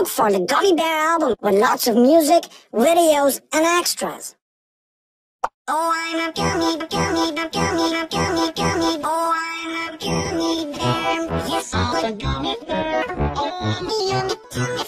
look for the Gummy Bear album with lots of music, videos, and extras. Oh, I'm a gummy, gummy, gummy, gummy, gummy. Oh, I'm a gummy bear. Yes, I'm a gummy bear. Oh, me, I'm a gummy